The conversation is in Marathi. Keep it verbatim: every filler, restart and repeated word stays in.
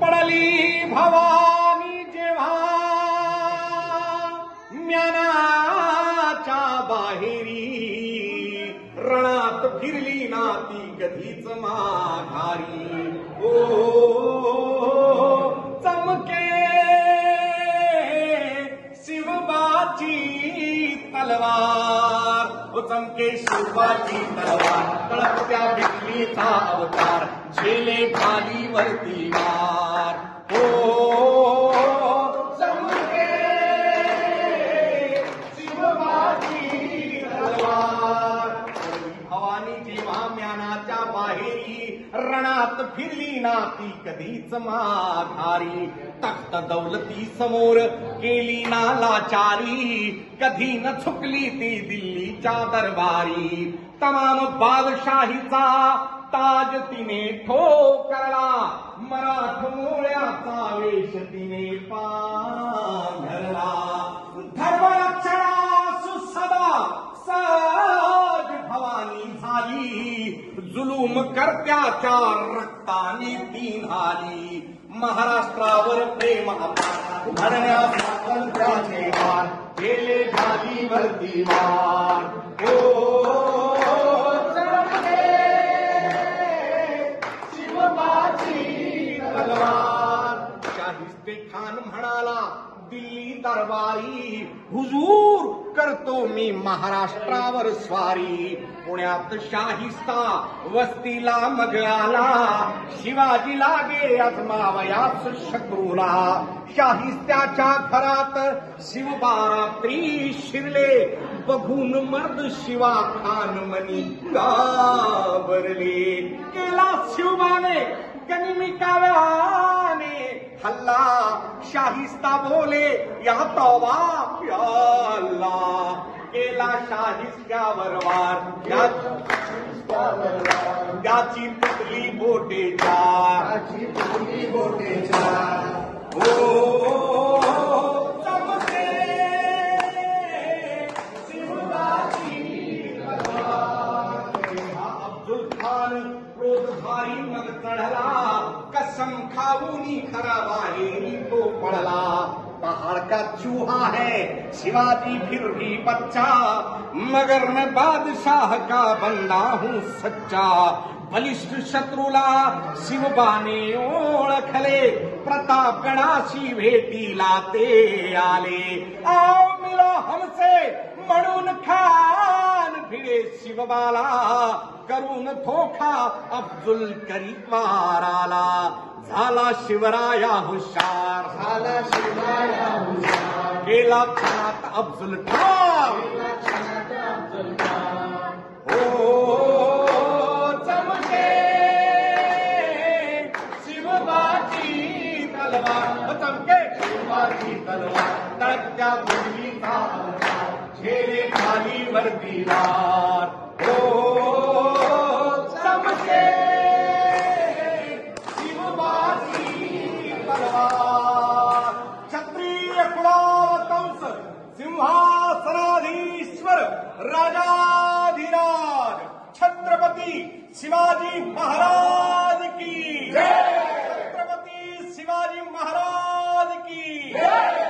पडली भवानी जेव्हा म्यानाच्या बाहेरी, रणात फिरली ना ती कधीच माघारी. ओ चमके शिवबाची तलवार, ओ चमके शिवबाची तलवार, तळपत्या बिकलीचा अवतार, झेले ढालीवरती वार. ओ चमके शिवबाची तलवार, भवानी जेव्हा म्यानाच्या बाहेरी, रणात फिरली ना ती कधीच माघारी. तख्त दौलती समोर केली ना लाचारी, कधी न चुकली ती दिल्लीच्या दरबारी. तमाम बादशाहीचा ताज तिने ठोकरला, मराठमोळ्याचा वेश तिने पांघरला. धर्मरक्षणा सदा सज भवानी झाली, जुलूम कर्त्याच्या रक्ताने ती न्हाली. महाराष्ट्रावर प्रेम अपार, धरण्यास स्वातंत्र्याचे वार, गेले ढालीवरती वार. ओ शिवबाची तलवार. शाहिस्ते खान म्हणाला दिल्ली दरबारी, हुजूर करतो मी महाराष्ट्रावर स्वारी. पुण्यात शाहिस्ता वस्तीला मग आला, शिवाजी लागे आजमावयास शत्रूला. शाहिस्त्याच्या घरात शिवबारात्री शिरले, बघून मर्द शिवा खान मनी घाबरले. केला शिवबाने गनिमिकाव्याने हल्ला, शाहिस्ता बोले या तौबा या अल्लाह. केला शाहिस्त्यावर वार, त्याची तुटली बोटेच्या, तुटली बोटेच्या. ओ चमके शिवबाची तलवार. अब्दुल खान क्रोधधारी मग चढला, कसम खाऊनी खरा बाहेरी तो पडला. पहाड़ का चूहा है शिवाजी फिर भी बच्चा, मगर मैं बादशाह का बंदा हूँ सच्चा. बलिष्ठ शत्रूला शिवबाने ओळखले, प्रतापगडाशी भेटीला ते आले. आओ मिलो हमसे म्हणून खान भिडे शिवबाला, करून धोखा अब्दुल करीवाराला. झाला शिवराया हुशार, झाला शिवराया हुशार, गेला क्षणात अब्दुल ठार. ओ चमके शिवबाची तलवार, चमके शिवबाची तलवार, तळपत्या बिकलीचा अवतार, झेले ढालीवरती वार. ओ चमके क्षत्रिय कुळावतंस सिंहासनाधीश्वर राजाधिराज छत्रपती शिवाजी महाराज की, छत्रपती शिवाजी महाराज की.